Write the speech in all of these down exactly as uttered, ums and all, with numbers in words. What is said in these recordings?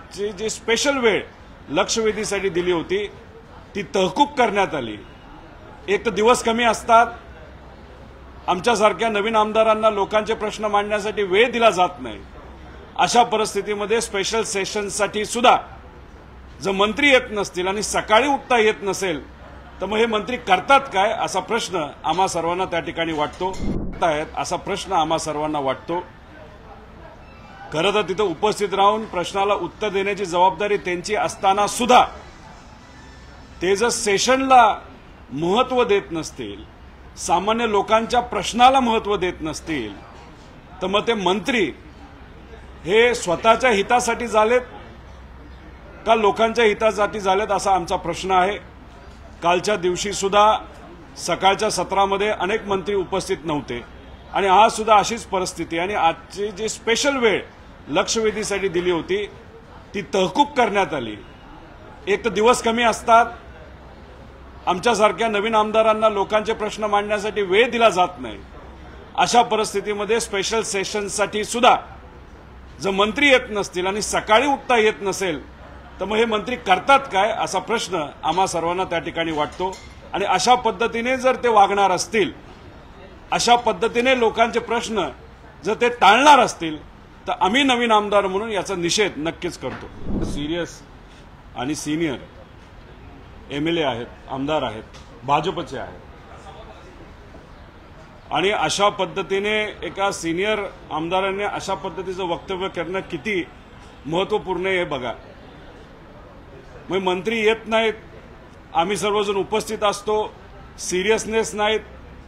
आजची जी स्पेशल वेळ लक्षवेधीसाठी दिली होती ती तहकूब करण्यात आली। एक तर दिवस कमी असतात, आमच्यासारख्या नवीन आमदारांना लोकांचे प्रश्न मांडण्यासाठी वेळ दिला जात नाही। अशा परिस्थितीमध्ये स्पेशल सेशनसाठी सुद्धा जर मंत्री येत नसतील आणि सकाळी उठता येत नसेल तर मग हे मंत्री करतात काय असा प्रश्न आम्हा सर्वांना त्या ठिकाणी वाटतो असा प्रश्न आम्हा सर्वांना वाटतो। खरं तर तिथे उपस्थित राहून प्रश्नाला उत्तर देण्याची जबाबदारी त्यांची असताना सुद्धा ते जर सेशनला महत्त्व देत नसतील, सामान्य लोकांच्या प्रश्नाला महत्त्व देत नसतील तर मग ते मंत्री हे स्वतःच्या हितासाठी झालेत का लोकांच्या हितासाठी झालेत असा आमचा प्रश्न आहे। कालच्या दिवशी सुद्धा सकाळच्या सत्रामध्ये अनेक मंत्री उपस्थित नव्हते आणि आज सुद्धा अशीच परिस्थिती आणि आजची जी स्पेशल वेळ लक्षवेधीसाठी दिली होती ती तहकूब करण्यात आली। एक तर दिवस कमी असतात, आमच्यासारख्या नवीन आमदारांना लोकांचे प्रश्न मांडण्यासाठी वेळ दिला जात नाही। अशा परिस्थितीमध्ये स्पेशल सेशनसाठी सुद्धा जर मंत्री येत नसतील आणि सकाळी उठता येत नसेल तर मग हे मंत्री करतात काय असा प्रश्न आम्हा सर्वांना त्या ठिकाणी वाटतो। आणि अशा पद्धतीने जर ते वागणार असतील, अशा पद्धतीने लोकांचे प्रश्न जर ते टाळणार असतील तर आम्ही नवीन आमदार म्हणून याचा निषेध नक्कीच करतो। सिरियस आणि सिनियर एमएलए आहेत, आमदार आहेत, भाजपचे आहेत आणि अशा पद्धतीने एका सिनियर आमदाराने अशा पद्धतीचं वक्तव्य करणं किती महत्त्वपूर्ण आहे हे बघा। मग मंत्री येत नाहीत, आम्ही सर्वजण उपस्थित असतो, सिरियसनेस नाहीत,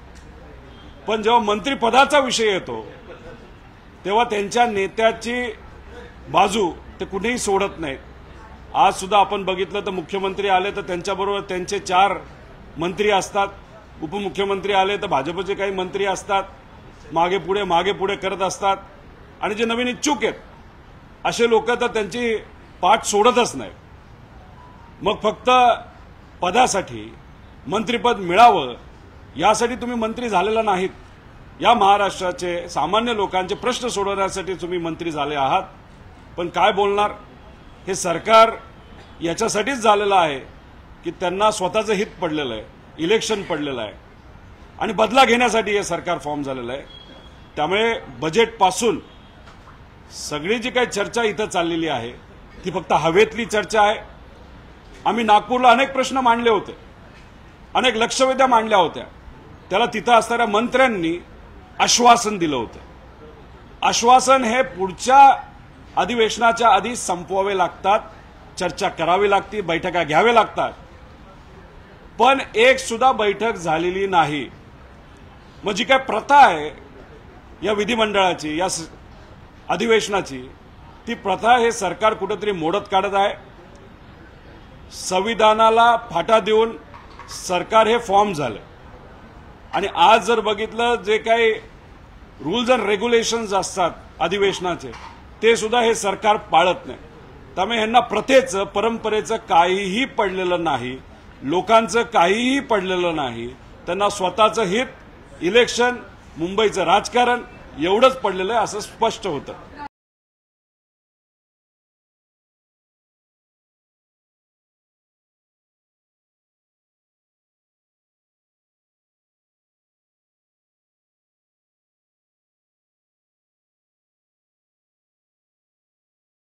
पण जेव्हा मंत्रिपदाचा विषय येतो तेव्हा त्यांच्या नेत्याची बाजू ते कुठेही सोडत नाहीत। आज सुद्धा आपण बघितलं तर मुख्यमंत्री आले तर त्यांच्याबरोबर त्यांचे चार मंत्री असतात, उपमुख्यमंत्री आले तर भाजपचे काही मंत्री असतात, मागे पुढे मागे पुढे करत असतात आणि जे नवीन इच्छुक आहेत असे लोक तर त्यांची पाठ सोडतच नाही। मग फक्त पदासाठी मंत्रिपद मिळावं यासाठी तुम्ही मंत्री झालेला नाहीत, या महाराष्ट्राचे सामान्य लोकांचे प्रश्न सोडवण्यासाठी तुम्ही मंत्री झाले आहात। पण काय बोलणार, हे सरकार याच्यासाठीच झालेलं आहे की त्यांना स्वतःचं हित पडलेलं आहे, इलेक्शन पडलेलं आहे आणि बदला घेण्यासाठी हे सरकार फॉर्म झालेलं आहे। त्यामुळे बजेटपासून सगळी जी काही चर्चा इथं चाललेली आहे ती फक्त हवेतली चर्चा आहे। आम्ही नागपूरला अनेक प्रश्न मांडले होते, अनेक लक्षवेध्या मांडल्या होत्या, त्याला तिथं असणाऱ्या मंत्र्यांनी आश्वासन दिलं होतं। आश्वासन हे पुढच्या अधिवेशनाच्या आधी संपवावे लागतात, चर्चा करावी लागते, बैठका घ्यावे लागतात, पण एक सुद्धा बैठक झालेली नाही। मग जी काय प्रथा आहे या विधिमंडळाची, या अधिवेशनाची, ती प्रथा हे सरकार कुठेतरी मोडत काढत आहे। संविधानाला फाटा देऊन सरकार हे फॉर्म झालं आणि आज जर बघितलं जे काही रूल्स अँड रेग्युलेशन्स असतात अधिवेशनाचे ते सुद्धा हे सरकार पाळत नाही। त्यामुळे यांना प्रथेचं, परंपरेचं काहीही पडलेलं नाही, लोकांचं काहीही पडलेलं नाही, त्यांना स्वतःचं हित, इलेक्शन, मुंबईचं राजकारण एवढंच पडलेलं आहे असं स्पष्ट होतं।